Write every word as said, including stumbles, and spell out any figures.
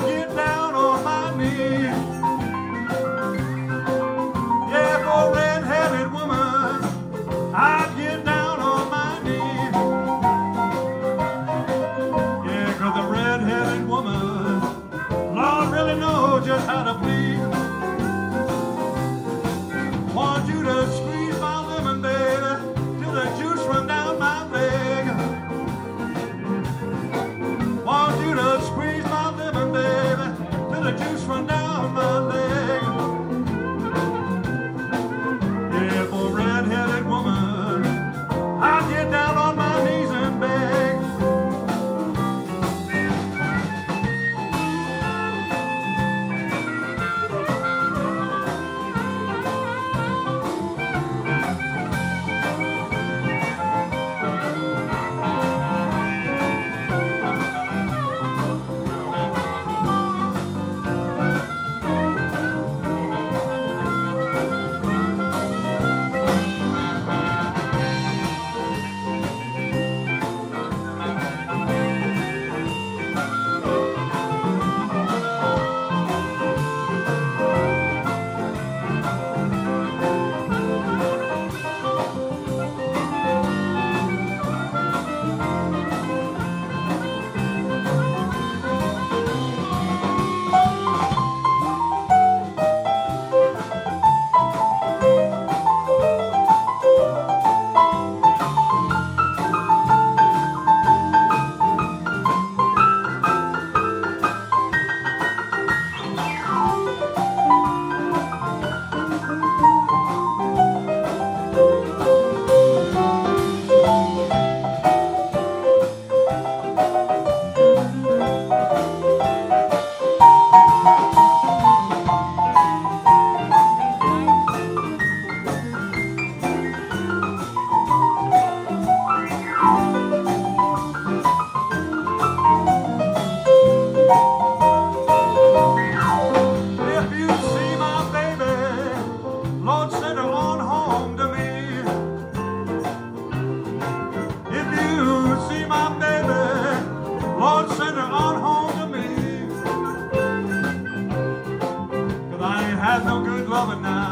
get down on my knees. Yeah, for a red-headed woman, I'd get down on my knees. Yeah, 'cause a red-headed woman, Lord, really knows just how to please. Want you to squeeze my lemon, baby, till the juice run down my leg. Want you to squeeze my lemon, baby, till the juice run down my leg. Yeah, for a red-headed woman, I get down on my knees and beg. Lord, send her on home to me. If you see my baby, Lord, send her on home to me. 'Cause I ain't had no good loving now.